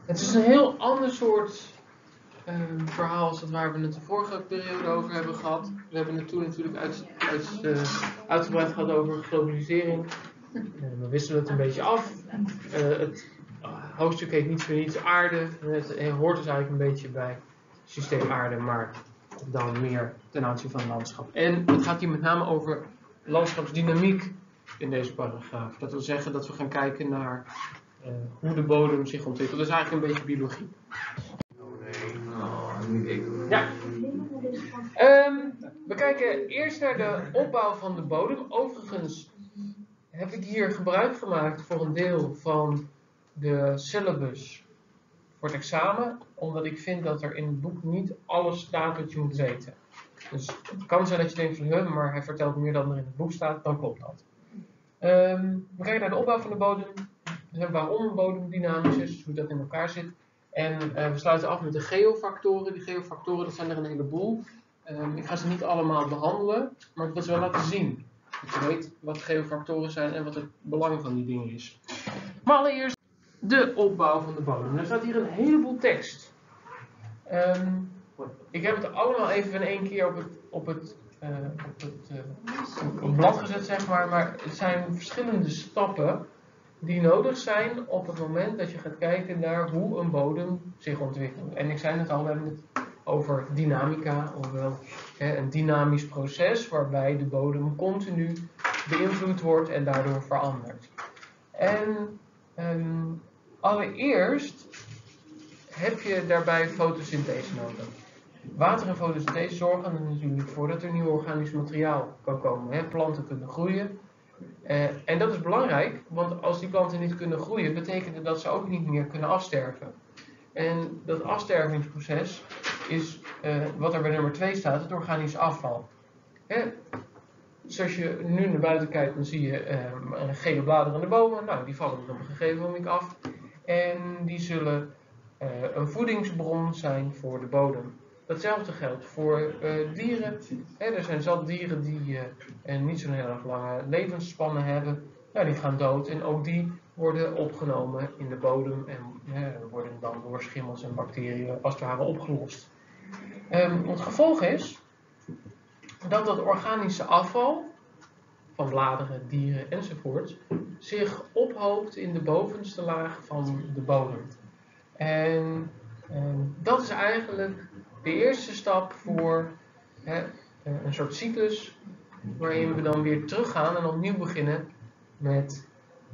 Het is een heel ander soort verhaal als dat waar we het de vorige periode over hebben gehad. We hebben het toen natuurlijk uitgebreid gehad over globalisering. We wisselen het een beetje af. Het hoofdstuk heet niet voor niets aarde. Het hoort dus eigenlijk een beetje bij het systeem aarde, maar dan meer ten aanzien van het landschap. En het gaat hier met name over landschapsdynamiek in deze paragraaf. Dat wil zeggen dat we gaan kijken naar hoe de bodem zich ontwikkelt. Dat is eigenlijk een beetje biologie. Ja. We kijken eerst naar de opbouw van de bodem. Overigens heb ik hier gebruik gemaakt voor een deel van de syllabus voor het examen, omdat ik vind dat er in het boek niet alles staat wat je moet weten. Dus het kan zijn dat je denkt van, maar hij vertelt meer dan er in het boek staat, dan klopt dat. We kijken naar de opbouw van de bodem, waarom een bodem dynamisch is, hoe dat in elkaar zit. En we sluiten af met de geofactoren. Die geofactoren, dat zijn er een heleboel. Ik ga ze niet allemaal behandelen, maar ik wil ze wel laten zien. Dat je weet wat geofactoren zijn en wat het belang van die dingen is. Maar allereerst de opbouw van de bodem. Er staat hier een heleboel tekst. Ik heb het allemaal even in één keer op het blad gezet, zeg maar. Maar het zijn verschillende stappen die nodig zijn op het moment dat je gaat kijken naar hoe een bodem zich ontwikkelt. En ik zei het al, we hebben het over dynamica, ofwel een dynamisch proces waarbij de bodem continu beïnvloed wordt en daardoor verandert. En allereerst heb je daarbij fotosynthese nodig. Water en fotosynthese zorgen er natuurlijk voor dat er nieuw organisch materiaal kan komen. Planten kunnen groeien. En dat is belangrijk, want als die planten niet kunnen groeien, betekent het dat ze ook niet meer kunnen afsterven. En dat afstervingsproces is, wat er bij nummer 2 staat, het organisch afval. Dus als je nu naar buiten kijkt, dan zie je gele bladeren aan de bomen. Nou, die vallen op een gegeven moment af. En die zullen een voedingsbron zijn voor de bodem. Datzelfde geldt voor dieren. Er zijn zat dieren die niet zo'n heel erg lange levensspannen hebben. Nou, die gaan dood en ook die worden opgenomen in de bodem en worden dan door schimmels en bacteriën als het ware opgelost. Het gevolg is dat organische afval van bladeren, dieren enzovoort zich ophoopt in de bovenste laag van de bodem. En dat is eigenlijk de eerste stap voor een soort cyclus waarin we dan weer teruggaan en opnieuw beginnen met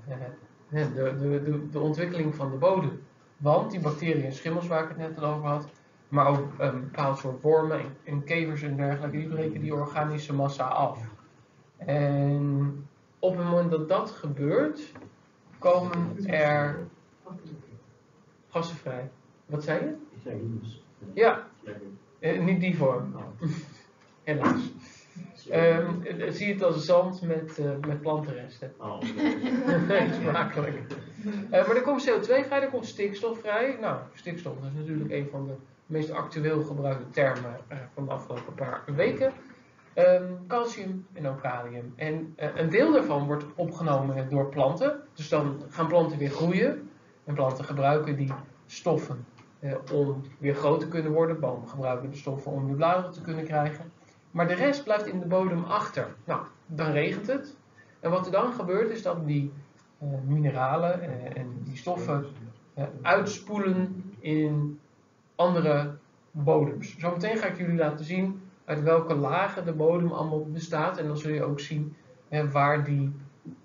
de ontwikkeling van de bodem. Want die bacteriën en schimmels waar ik het net al over had, maar ook een bepaald soort wormen en kevers en dergelijke, die breken die organische massa af. En op het moment dat dat gebeurt, komen er gassen vrij. Wat zei je? Ik zei humus. Ja, niet die vorm. Helaas. Zie het als zand met plantenresten. Oh. Smakelijk. Maar er komt CO2 vrij, er komt stikstof vrij. Nou, stikstof is natuurlijk een van de meest actueel gebruikte termen van de afgelopen paar weken. Calcium en ook kalium. En een deel daarvan wordt opgenomen door planten. Dus dan gaan planten weer groeien. En planten gebruiken die stoffen om weer groot te kunnen worden. Bomen gebruiken de stoffen om weer bladeren te kunnen krijgen. Maar de rest blijft in de bodem achter. Nou, dan regent het. En wat er dan gebeurt is dat die mineralen en die stoffen uitspoelen in andere bodems. Zometeen ga ik jullie laten zien uit welke lagen de bodem allemaal bestaat. En dan zul je ook zien waar die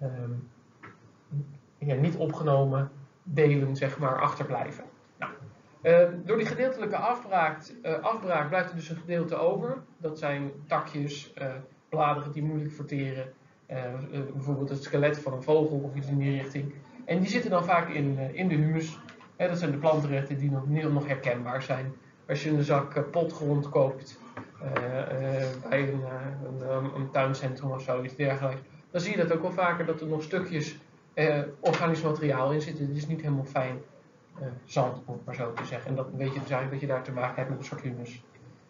niet opgenomen delen zeg maar achterblijven. Nou, door die gedeeltelijke afbraak blijft er dus een gedeelte over. Dat zijn takjes, bladeren die moeilijk verteren. Bijvoorbeeld het skelet van een vogel of iets in die richting. En die zitten dan vaak in de humus. Dat zijn de plantenrechten die nog herkenbaar zijn. Als je een zak potgrond koopt bij een tuincentrum of zoiets dergelijks, dan zie je dat ook wel vaker dat er nog stukjes organisch materiaal in zitten. Het is niet helemaal fijn zand, om het maar zo te zeggen. En dat weet je dus eigenlijk dat je daar te maken hebt met een soort humus.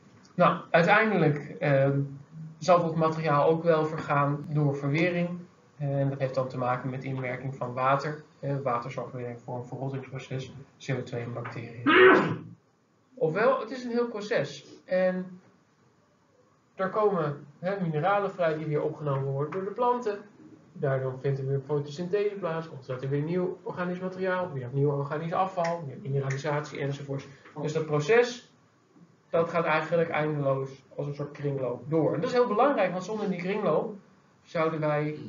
Nou, uiteindelijk zal dat materiaal ook wel vergaan door verwering. En dat heeft dan te maken met de inwerking van water. Water zorgt weer voor een verrottingsproces, CO2 en bacteriën. Ofwel, het is een heel proces. En er komen mineralen vrij die weer opgenomen worden door de planten. Daardoor vindt er weer fotosynthese plaats, ontstaat er weer nieuw organisch materiaal, weer nieuw organisch afval, weer mineralisatie enzovoort. Dus dat proces, dat gaat eigenlijk eindeloos als een soort kringloop door. En dat is heel belangrijk, want zonder die kringloop zouden wij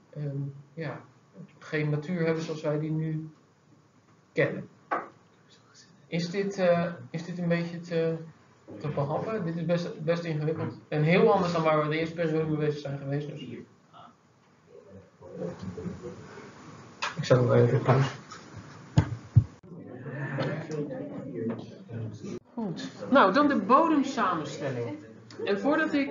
geen natuur hebben zoals wij die nu kennen. Is dit een beetje te behappen? Dit is best ingewikkeld. En heel anders dan waar we de eerste periode mee bezig zijn geweest. Dus. Ik zal nog even pauze. Goed. Nou, dan de bodemsamenstelling. En voordat ik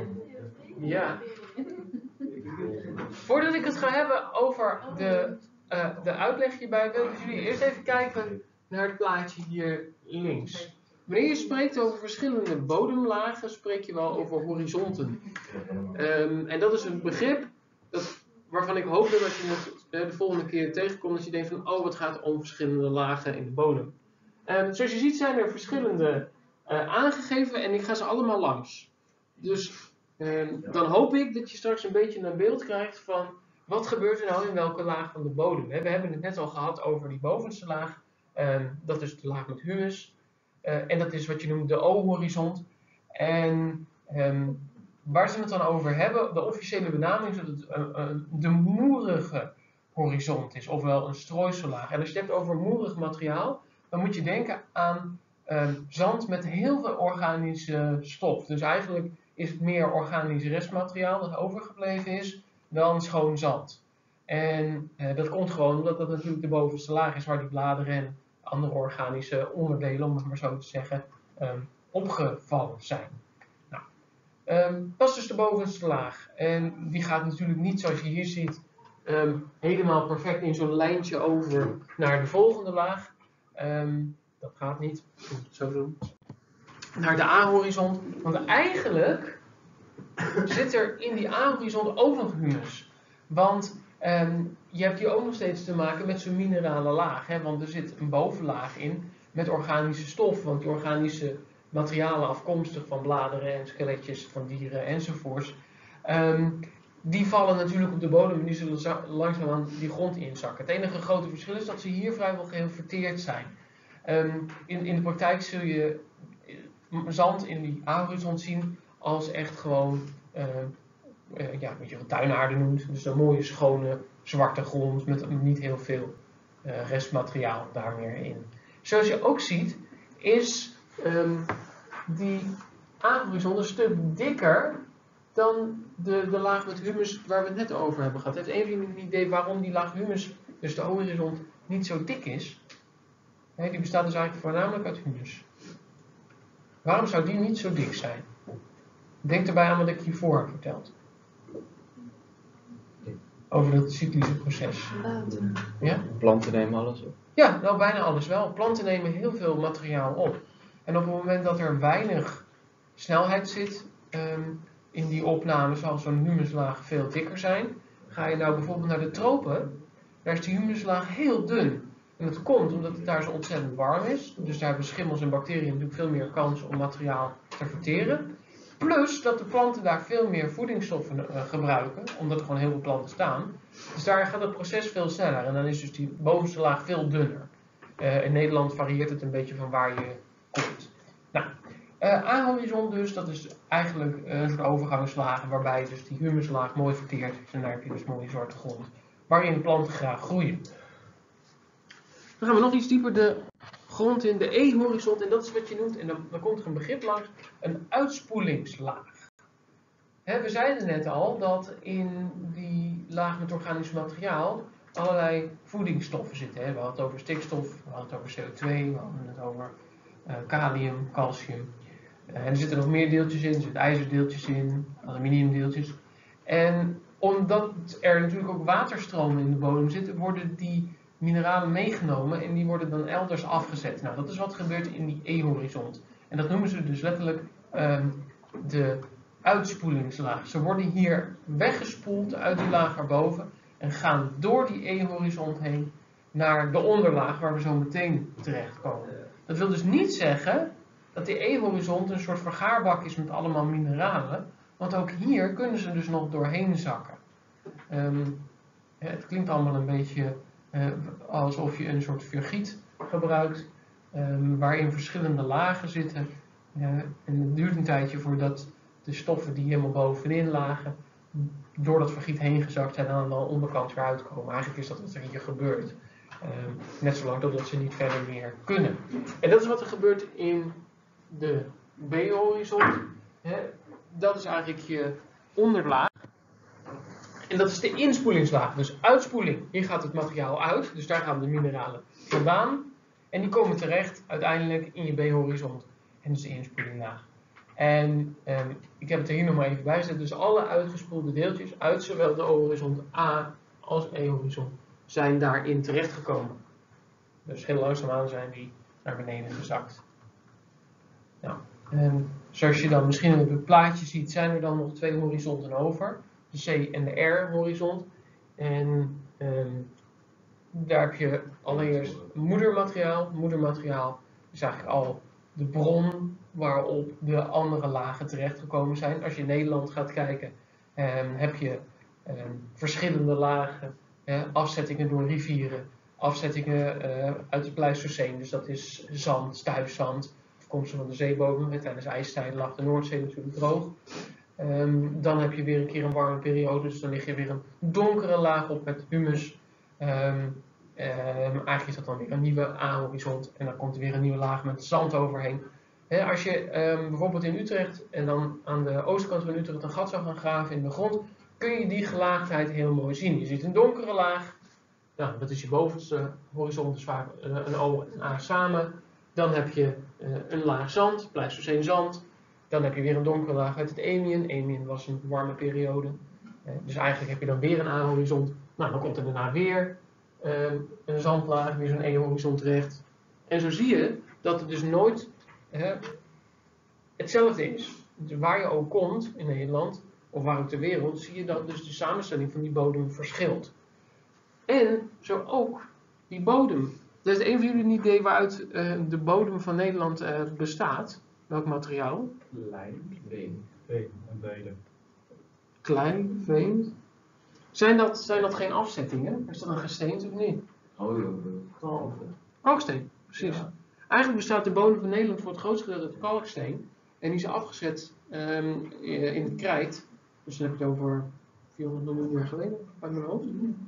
het ga hebben over de uitleg hierbij, wil ik jullie eerst even kijken naar het plaatje hier links. Wanneer je spreekt over verschillende bodemlagen, spreek je wel over horizonten. En dat is een begrip waarvan ik hoop dat als je het de volgende keer tegenkomt, dat je denkt van, oh, het gaat om verschillende lagen in de bodem. Zoals je ziet zijn er verschillende aangegeven en ik ga ze allemaal langs. Dus dan hoop ik dat je straks een beetje een beeld krijgt van wat gebeurt er nou in welke laag van de bodem. We hebben het net al gehad over die bovenste laag. Dat is de laag met humus. En dat is wat je noemt de O-horizont. En waar ze het dan over hebben, de officiële benaming is dat het de moerige horizont is, ofwel een strooisellaag. En als je het hebt over moerig materiaal, dan moet je denken aan zand met heel veel organische stof. Dus eigenlijk is het meer organisch restmateriaal dat overgebleven is dan schoon zand. En dat komt gewoon omdat dat natuurlijk de bovenste laag is waar die bladeren en andere organische onderdelen, om het maar zo te zeggen, opgevallen zijn. Nou, dat is dus de bovenste laag. En die gaat natuurlijk niet, zoals je hier ziet, helemaal perfect in zo'n lijntje over naar de volgende laag. Dat gaat niet. Ik moet het zo doen. Naar de A-horizont. Want eigenlijk zit er in die A-horizont ook nog humus. Want je hebt hier ook nog steeds te maken met zo'n minerale laag. Hè? Want er zit een bovenlaag in met organische stof. Want die organische materialen afkomstig van bladeren en skeletjes van dieren enzovoorts. Die vallen natuurlijk op de bodem en die zullen langzaamaan die grond inzakken. Het enige grote verschil is dat ze hier vrijwel geheel verteerd zijn. In de praktijk zul je zand in die A-horizont zien als echt gewoon wat je tuinaarde noemt. Dus een mooie schone zwarte grond met niet heel veel restmateriaal daar meer in. Zoals je ook ziet is die A-horizont een stuk dikker dan de laag met humus waar we het net over hebben gehad. Heeft een van jullie een idee waarom die laag humus, dus de horizont, niet zo dik is? Die bestaat dus eigenlijk voornamelijk uit humus. Waarom zou die niet zo dik zijn? Denk erbij aan wat ik hiervoor heb verteld. Over dat cyclische proces. Ja? Planten nemen alles op. Ja, nou bijna alles wel. Planten nemen heel veel materiaal op. En op het moment dat er weinig snelheid zit in die opname, zal zo'n humuslaag veel dikker zijn. Ga je nou bijvoorbeeld naar de tropen, daar is die humuslaag heel dun. En dat komt omdat het daar zo ontzettend warm is. Dus daar hebben schimmels en bacteriën natuurlijk veel meer kans om materiaal te verteren. Plus dat de planten daar veel meer voedingsstoffen gebruiken, omdat er gewoon heel veel planten staan. Dus daar gaat het proces veel sneller en dan is dus die bovenste laag veel dunner. In Nederland varieert het een beetje van waar je komt. Nou, A-horizont dus, dat is eigenlijk een soort overgangslagen waarbij dus die humuslaag mooi verteerd is. En daar heb je dus mooie zwarte grond, waarin planten graag groeien. Dan gaan we nog iets dieper de grond in, de E-horizont, en dat is wat je noemt, en dan komt er een begrip langs, een uitspoelingslaag. We zeiden net al dat in die laag met organisch materiaal allerlei voedingsstoffen zitten. We hadden het over stikstof, we hadden het over CO2, we hadden het over kalium, calcium. En er zitten nog meer deeltjes in, er zitten ijzerdeeltjes in, aluminiumdeeltjes. En omdat er natuurlijk ook waterstromen in de bodem zitten, worden die mineralen meegenomen en die worden dan elders afgezet. Nou, dat is wat gebeurt in die E-horizont. En dat noemen ze dus letterlijk de uitspoelingslaag. Ze worden hier weggespoeld uit die laag erboven en gaan door die E-horizont heen naar de onderlaag waar we zo meteen terechtkomen. Dat wil dus niet zeggen dat die E-horizont een soort vergaarbak is met allemaal mineralen, want ook hier kunnen ze dus nog doorheen zakken. Het klinkt allemaal een beetje alsof je een soort virgiet gebruikt, waarin verschillende lagen zitten. En het duurt een tijdje voordat de stoffen die helemaal bovenin lagen, door dat virgiet heen gezakt zijn en dan wel onderkant weer uitkomen. Eigenlijk is dat wat er hier gebeurt. Net zolang totdat ze niet verder meer kunnen. En dat is wat er gebeurt in de B-horizont. Dat is eigenlijk je onderlaag. En dat is de inspoelingslaag. Dus uitspoeling, hier gaat het materiaal uit. Dus daar gaan de mineralen vandaan. En die komen terecht uiteindelijk in je B-horizont. En dat is de inspoelinglaag. En ik heb het er hier nog maar even bij gezet. Dus alle uitgespoelde deeltjes uit zowel de horizont A als E-horizont zijn daarin terechtgekomen. Dus heel langzaamaan zijn die naar beneden gezakt. Nou, zoals je dan misschien op het plaatje ziet, zijn er dan nog twee horizonten over. De C en de R-horizont. En daar heb je allereerst moedermateriaal. Moedermateriaal is eigenlijk al de bron waarop de andere lagen terechtgekomen zijn. Als je in Nederland gaat kijken, heb je verschillende lagen. Afzettingen door rivieren, afzettingen uit het Pleistoceen, dus dat is zand, stuifzand, afkomstig van de zeebodem. Tijdens ijstijden lag de Noordzee natuurlijk droog. Dan heb je weer een keer een warme periode, dus dan lig je weer een donkere laag op met humus. Eigenlijk is dat dan weer een nieuwe A-horizont en dan komt er weer een nieuwe laag met zand overheen. Als je bijvoorbeeld in Utrecht en dan aan de oostkant van Utrecht een gat zou gaan graven in de grond, kun je die gelaagdheid heel mooi zien. Je ziet een donkere laag, nou, dat is je bovenste horizont, dus vaak een O en een A samen. Dan heb je een laag zand, Pleistoceen zand. Dan heb je weer een donkere laag uit het Eemiën. Eemiën was een warme periode. Dus eigenlijk heb je dan weer een A-horizont. Nou, dan komt er daarna weer een zandlaag, weer zo'n E-horizont terecht. En zo zie je dat het dus nooit hetzelfde is. Dus waar je ook komt in Nederland, of waar ook ter wereld, zie je dat dus de samenstelling van die bodem verschilt. En zo ook die bodem. Dus een van jullie een idee waaruit de bodem van Nederland bestaat? Welk materiaal? Lijm, veen. Veen en beide. Klei, veen. Zijn dat geen afzettingen? Is dat een gesteente of niet? Kalksteen, precies. Ja. Eigenlijk bestaat de bodem van Nederland voor het grootste gedeelte uit kalksteen. En die is afgezet in het krijt. Dus dan heb je het over 400 miljoen jaar geleden, uit mijn hoofd.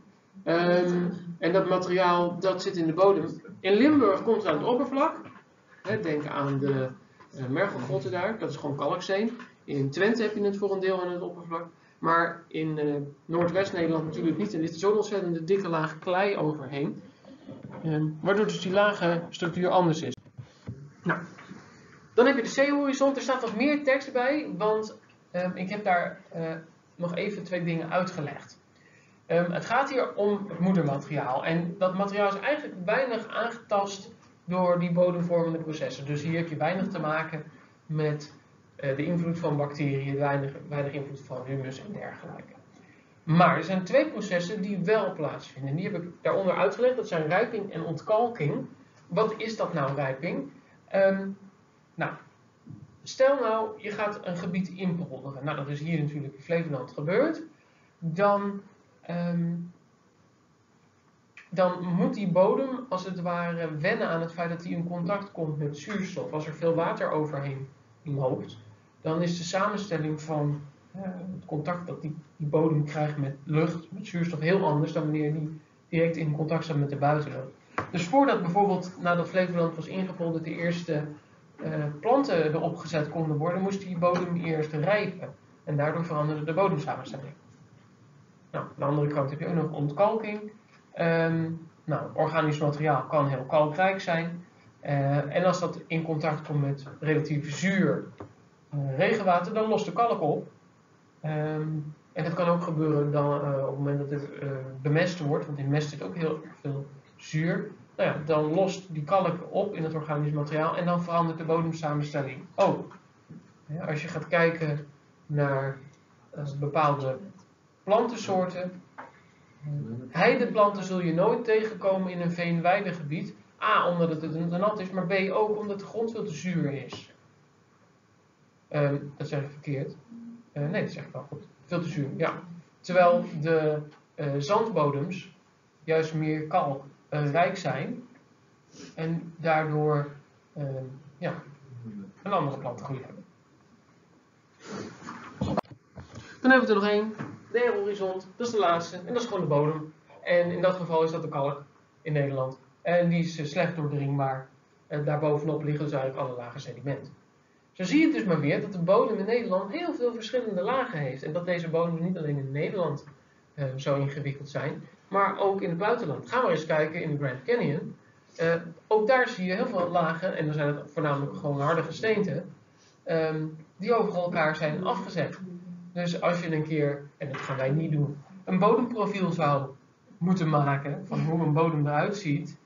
En dat materiaal dat zit in de bodem. In Limburg komt het aan het oppervlak. Denk aan de mergelgrotten daar, dat is gewoon kalksteen. In Twente heb je het voor een deel aan het oppervlak. Maar in Noordwest-Nederland natuurlijk niet. En er zit zo'n ontzettende dikke laag klei overheen. Waardoor dus die lage structuur anders is. Nou, dan heb je de C-horizont. Er staat wat meer tekst bij, want ik heb daar nog even twee dingen uitgelegd. Het gaat hier om het moedermateriaal. En dat materiaal is eigenlijk weinig aangetast door die bodemvormende processen. Dus hier heb je weinig te maken met de invloed van bacteriën, weinig invloed van humus en dergelijke. Maar er zijn twee processen die wel plaatsvinden. En die heb ik daaronder uitgelegd. Dat zijn rijping en ontkalking. Wat is dat nou, rijping? Nou, stel nou, je gaat een gebied inpolderen. Nou, dat is hier natuurlijk in Flevoland gebeurd. Dan moet die bodem als het ware wennen aan het feit dat hij in contact komt met zuurstof. Als er veel water overheen loopt, dan is de samenstelling van het contact dat die bodem krijgt met lucht, met zuurstof, heel anders dan wanneer die direct in contact staat met de buitenlucht. Dus voordat bijvoorbeeld nadat Flevoland was ingepolderd de eerste planten erop gezet konden worden, moest die bodem eerst rijpen. En daardoor veranderde de bodemsamenstelling. Nou, aan de andere kant heb je ook nog ontkalking. Organisch materiaal kan heel kalkrijk zijn. En als dat in contact komt met relatief zuur regenwater, dan lost de kalk op. En dat kan ook gebeuren dan, op het moment dat het bemest wordt, want in mest zit ook heel veel zuur. Nou ja, dan lost die kalk op in het organisch materiaal en dan verandert de bodemsamenstelling ook. Als je gaat kijken naar bepaalde plantensoorten. Heideplanten zul je nooit tegenkomen in een veenweidegebied. A, omdat het te nat is, maar B, ook omdat de grond veel te zuur is. Dat zeg ik verkeerd. Nee, dat zeg ik wel goed. Veel te zuur, ja. Terwijl de zandbodems juist meer kalkrijk zijn. En daardoor een andere plantengroei hebben. Dan hebben we er nog één. De airhorizont, dat is de laatste. En dat is gewoon de bodem. En in dat geval is dat de kalk in Nederland. En die is slecht doordringbaar. Daarbovenop liggen dus eigenlijk alle lagen sediment. Zo zie je dus maar weer dat de bodem in Nederland heel veel verschillende lagen heeft. En dat deze bodems niet alleen in Nederland zo ingewikkeld zijn, maar ook in het buitenland. Gaan we eens kijken in de Grand Canyon. Ook daar zie je heel veel lagen, en dan zijn het voornamelijk gewoon harde gesteenten, die over elkaar zijn afgezet. Dus als je een keer, en dat gaan wij niet doen, een bodemprofiel zou moeten maken van hoe een bodem eruit ziet,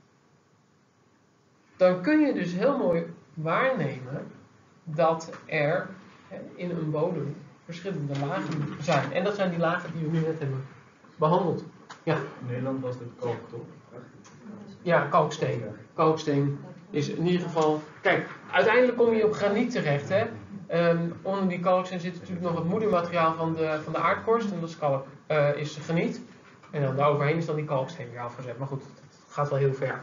dan kun je dus heel mooi waarnemen dat er in een bodem verschillende lagen zijn. En dat zijn die lagen die we nu net hebben behandeld. Ja. In Nederland was dit kalk, toch? Ja, kalksteen. Kalksteen is in ieder geval... Kijk, uiteindelijk kom je op graniet terecht. Hè? Onder die kalksteen zit natuurlijk nog het moedermateriaal van de aardkorst. En dat is kalk, is graniet. En dan daaroverheen is dan die kalksteen weer afgezet. Maar goed, het gaat wel heel ver.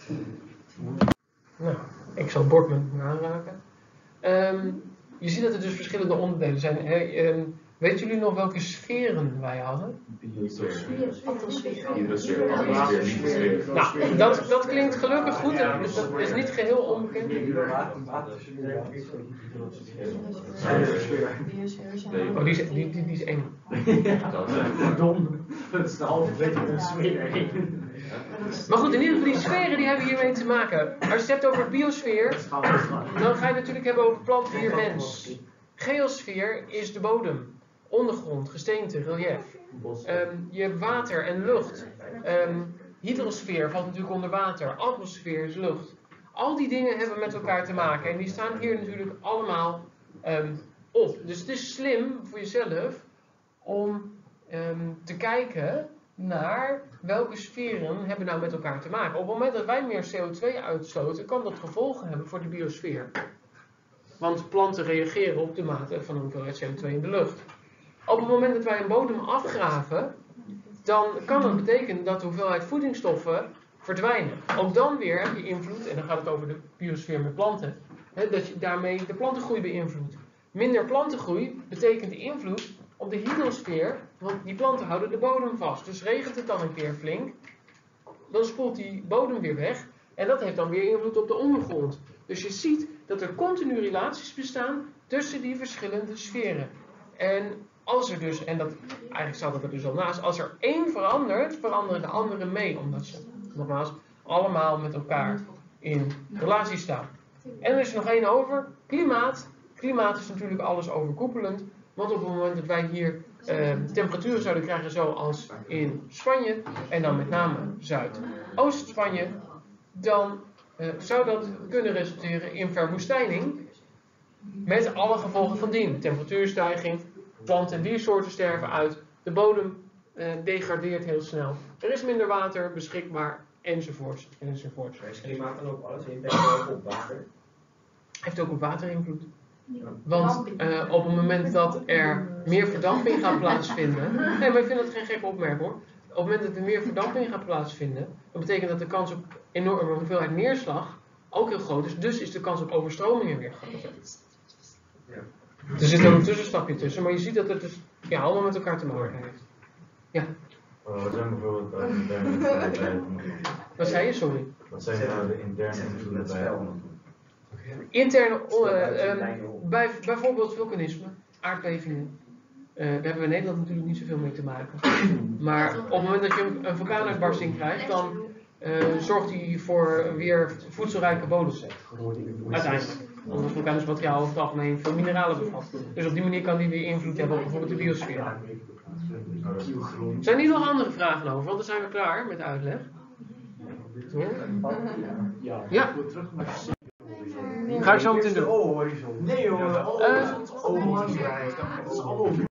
Nou, ik zal het bord met me aanraken. Je ziet dat er dus verschillende onderdelen zijn. Weten jullie nog welke sferen wij hadden? Nou, dat klinkt gelukkig goed. Dus dat is niet geheel onbekend. Oh, die is eng. Dat is de halve beetje een sfeer. Maar goed, in ieder geval die sferen die hebben hiermee te maken. Als je het hebt over biosfeer, dan ga je het natuurlijk hebben over plant, dier, mens. Geosfeer is de bodem, ondergrond, gesteente, relief. Je hebt water en lucht. Hydrosfeer valt natuurlijk onder water. Atmosfeer is lucht. Al die dingen hebben met elkaar te maken. En die staan hier natuurlijk allemaal op. Dus het is slim voor jezelf om te kijken naar welke sferen hebben nou met elkaar te maken. Op het moment dat wij meer CO2 uitstoten, kan dat gevolgen hebben voor de biosfeer. Want planten reageren op de mate van de hoeveelheid CO2 in de lucht. Op het moment dat wij een bodem afgraven, dan kan dat betekenen dat de hoeveelheid voedingsstoffen verdwijnen. Ook dan weer heb je invloed, en dan gaat het over de biosfeer met planten, dat je daarmee de plantengroei beïnvloedt. Minder plantengroei betekent invloed op de hydrosfeer, want die planten houden de bodem vast. Dus regent het dan een keer flink, dan spoelt die bodem weer weg en dat heeft dan weer invloed op de ondergrond. Dus je ziet dat er continu relaties bestaan tussen die verschillende sferen. En als er dus, en dat eigenlijk staat dat er dus al naast, als er één verandert, veranderen de anderen mee, omdat ze nogmaals allemaal met elkaar in relatie staan. En er is nog één over, klimaat. Klimaat is natuurlijk alles overkoepelend. Want op het moment dat wij hier temperaturen zouden krijgen zoals in Spanje, en dan met name Zuidoost-Spanje, dan zou dat kunnen resulteren in verwoestijning, met alle gevolgen van dien. Temperatuurstijging, plant- en diersoorten sterven uit, de bodem degradeert heel snel, er is minder water beschikbaar, enzovoorts, enzovoorts. Is klimaat dan ook alles in op water? Heeft ook op water invloed. Want op het moment dat er meer verdamping gaat plaatsvinden... Nee, maar ik vind dat geen gekke opmerking hoor. Op het moment dat er meer verdamping gaat plaatsvinden... dat betekent dat de kans op enorme hoeveelheid neerslag ook heel groot is. Dus is de kans op overstromingen weer groter. Ja. Er zit ook een tussenstapje tussen, maar je ziet dat het dus allemaal met elkaar te maken heeft. Ja. Wat zijn bijvoorbeeld de interne invloeden? Wat zei je, sorry? Wat zijn nou de interne invloeden bij? Interne, bijvoorbeeld vulkanisme, aardbevingen. Daar hebben we in Nederland natuurlijk niet zoveel mee te maken. Maar op het moment dat je een vulkaanuitbarsting krijgt, dan zorgt die voor weer voedselrijke bodems. Uiteindelijk. Omdat vulkanisch materiaal over het algemeen veel mineralen bevat. Dus op die manier kan die weer invloed hebben op bijvoorbeeld de biosfeer. Zijn hier nog andere vragen over? Want dan zijn we klaar met de uitleg. Ja? Ja. Ga ik zo meteen doen. Nee joh, Eh, oh,